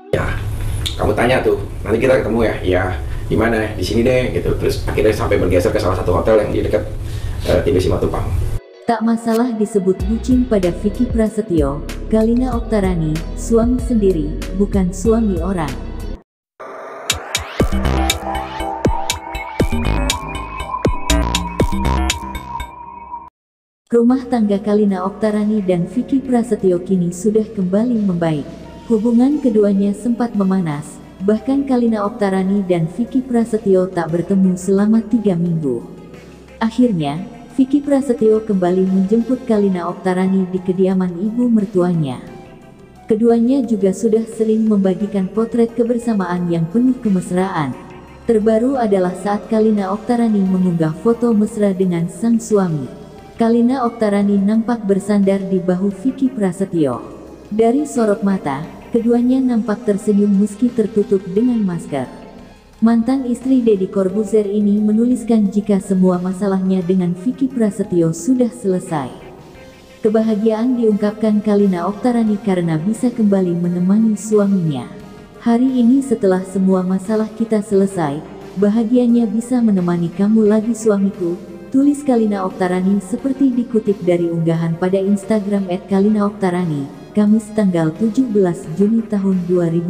Ya, kamu tanya tuh, nanti kita ketemu ya. Ya, di mana? Di sini deh, gitu. Terus akhirnya sampai bergeser ke salah satu hotel yang di dekat Tbc Matupang. Tak masalah disebut bucin pada Vicky Prasetyo, Kalina Oktarani, suami sendiri, bukan suami orang. Rumah tangga Kalina Oktarani dan Vicky Prasetyo kini sudah kembali membaik. Hubungan keduanya sempat memanas, bahkan Kalina Oktarani dan Vicky Prasetyo tak bertemu selama 3 minggu. Akhirnya, Vicky Prasetyo kembali menjemput Kalina Oktarani di kediaman ibu mertuanya. Keduanya juga sudah sering membagikan potret kebersamaan yang penuh kemesraan. Terbaru adalah saat Kalina Oktarani mengunggah foto mesra dengan sang suami. Kalina Oktarani nampak bersandar di bahu Vicky Prasetyo. Dari sorot mata, keduanya nampak tersenyum meski tertutup dengan masker. Mantan istri Deddy Corbuzier ini menuliskan jika semua masalahnya dengan Vicky Prasetyo sudah selesai. Kebahagiaan diungkapkan Kalina Oktarani karena bisa kembali menemani suaminya. Hari ini setelah semua masalah kita selesai, bahagianya bisa menemani kamu lagi suamiku, tulis Kalina Oktarani seperti dikutip dari unggahan pada Instagram @kalinaoktarani, Kamis tanggal 17 Juni tahun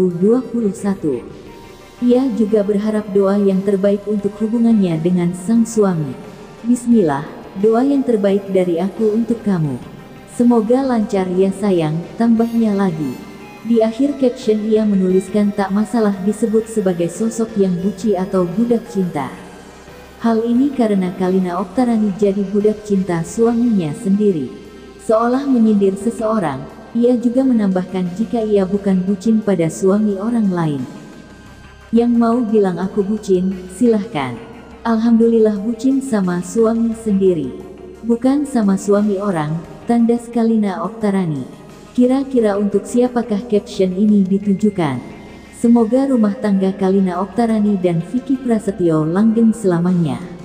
2021. Ia juga berharap doa yang terbaik untuk hubungannya dengan sang suami. Bismillah, doa yang terbaik dari aku untuk kamu. Semoga lancar ya sayang, tambahnya lagi. Di akhir caption ia menuliskan tak masalah disebut sebagai sosok yang buci atau budak cinta. Hal ini karena Kalina Oktarani jadi budak cinta suaminya sendiri. Seolah menyindir seseorang, ia juga menambahkan jika ia bukan bucin pada suami orang lain. Yang mau bilang aku bucin, silahkan. Alhamdulillah bucin sama suami sendiri. Bukan sama suami orang, tandas Kalina Oktarani. Kira-kira untuk siapakah caption ini ditujukan? Semoga rumah tangga Kalina Oktarani dan Vicky Prasetyo langgeng selamanya.